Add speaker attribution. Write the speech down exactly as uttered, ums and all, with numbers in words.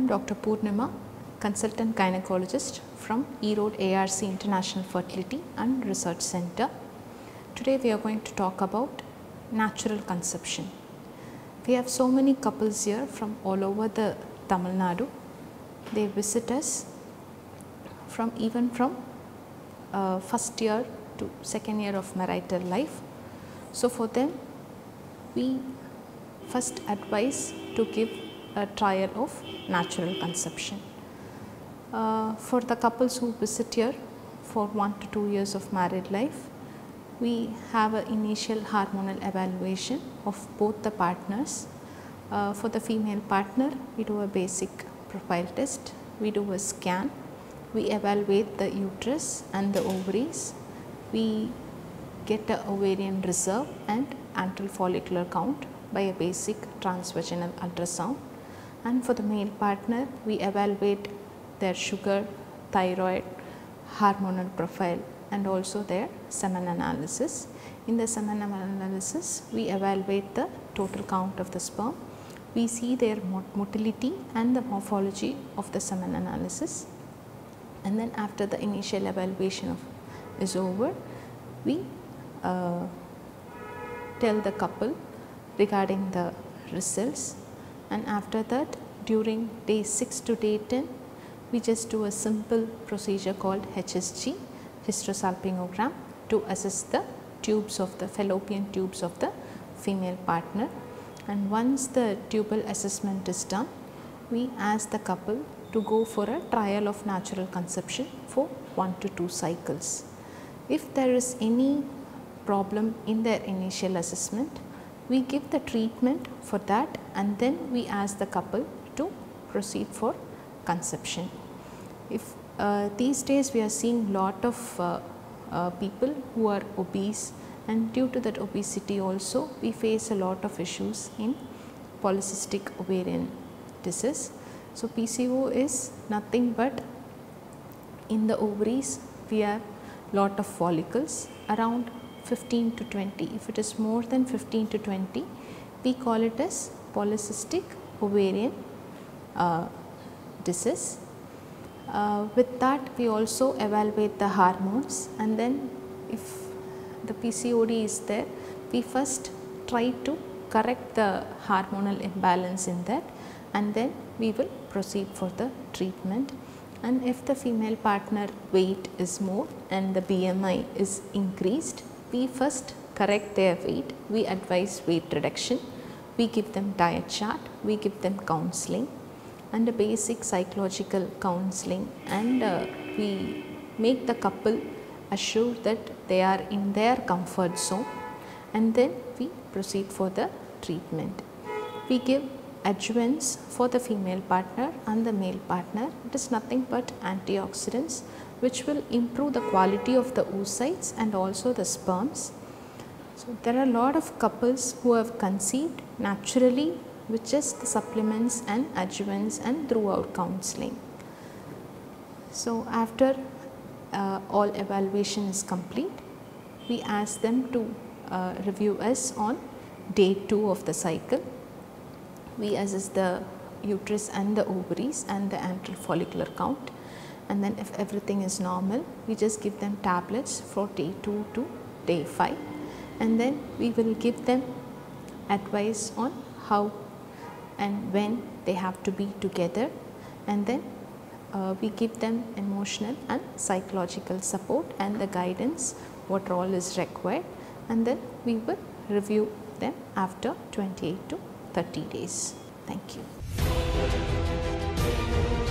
Speaker 1: Doctor Purnima, Consultant Gynecologist from E-Road A R C International Fertility and Research Center. Today we are going to talk about natural conception. We have so many couples here from all over the Tamil Nadu. They visit us from even from uh, first year to second year of marital life. So for them we first advise to give a trial of natural conception. Uh, for the couples who visit here for one to two years of married life, we have an initial hormonal evaluation of both the partners. Uh, for the female partner, we do a basic profile test, we do a scan, we evaluate the uterus and the ovaries, we get a ovarian reserve and antral follicular count by a basic transvaginal ultrasound. And for the male partner, we evaluate their sugar, thyroid, hormonal profile and also their semen analysis. In the semen analysis, we evaluate the total count of the sperm. We see their motility and the morphology of the semen analysis. And then after the initial evaluation of is over, we uh, tell the couple regarding the results, and after that during day six to day ten we just do a simple procedure called H S G, hysterosalpingogram, to assess the tubes of the fallopian tubes of the female partner. And once the tubal assessment is done, we ask the couple to go for a trial of natural conception for one to two cycles. If there is any problem in their initial assessment, we give the treatment for that and then we ask the couple to proceed for conception. If uh, these days we are seeing lot of uh, uh, people who are obese, and due to that obesity also we face a lot of issues in polycystic ovarian disease. So P C O is nothing but in the ovaries we have lot of follicles around fifteen to twenty. If it is more than fifteen to twenty, we call it as polycystic ovarian uh, disease. Uh, with that we also evaluate the hormones, and then if the P C O D is there, we first try to correct the hormonal imbalance in that, and then we will proceed for the treatment. And if the female partner weight is more and the B M I is increased, we first correct their weight, we advise weight reduction, we give them diet chart, we give them counseling and a basic psychological counseling, and uh, we make the couple assure that they are in their comfort zone, and then we proceed for the treatment. We give adjuvants for the female partner and the male partner. It is nothing but antioxidants which will improve the quality of the oocytes and also the sperms. So there are a lot of couples who have conceived naturally with just the supplements and adjuvants and throughout counseling. So after uh, all evaluation is complete, we ask them to uh, review us on day two of the cycle. We assess the uterus and the ovaries and the antral follicular count, and then if everything is normal, we just give them tablets for day two to day five, and then we will give them advice on how and when they have to be together, and then uh, we give them emotional and psychological support and the guidance what all is required, and then we will review them after twenty-eight to thirty days. Thank you.